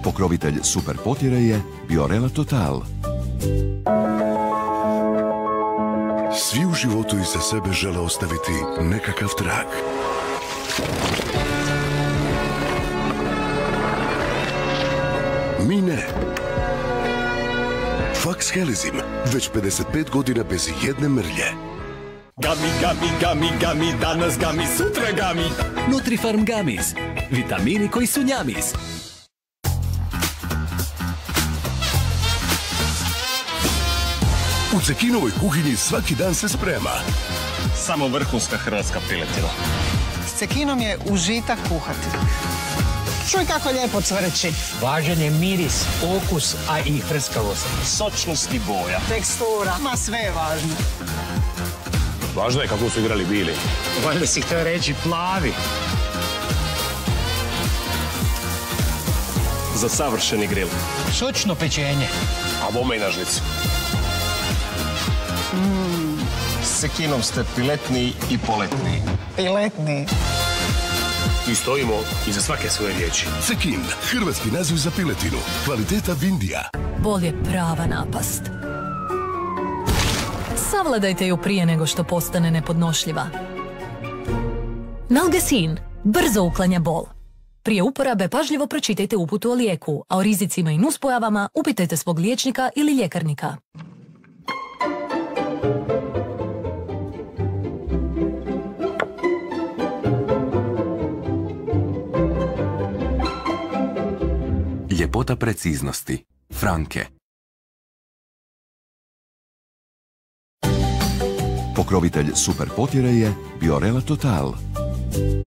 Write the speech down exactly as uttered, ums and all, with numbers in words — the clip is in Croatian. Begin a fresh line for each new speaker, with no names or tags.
Pokrovitelj super potjere je Biorela Total.
Svi u životu iza sebe žele ostaviti nekakav trag. Mi ne. Fax Helizim, već pedeset pet godina bez jedne mrlje.
Gami, gami, gami, gami, danas gami, sutra gami.
Nutrifarm Gamis. Vitamini koji su njamis.
U Cekinovoj kuhinji svaki dan se sprema.
Samo vrhunska hrvatska piletina.
S Cekinom je užitak kuhati. Čuj kako lijepo cvrči.
Važan je miris, okus, a i hrskavost.
Sočnost i boja.
Tekstura, ma sve je važno.
Važno je kako su igrali bili.
Valjda si htio reći plavi.
Za savršeni grill.
Sočno pečenje.
A bome i na žlicu.
Mm.
S Cekinom ste piletniji i poletniji.
Piletniji.
I stojimo iza svake svoje riječi.
Cekin, hrvatski naziv za piletinu. Kvaliteta Vindija.
Bol je prava napast. Savladajte ju prije nego što postane nepodnošljiva. Nalgesin brzo uklanja bol. Prije uporabe pažljivo pročitajte uputu o lijeku, a o rizicima i nuspojavama upitajte svog liječnika ili ljekarnika.
Ljepota preciznosti. Franke. Pokrovitelj super potjere je Biorela Total.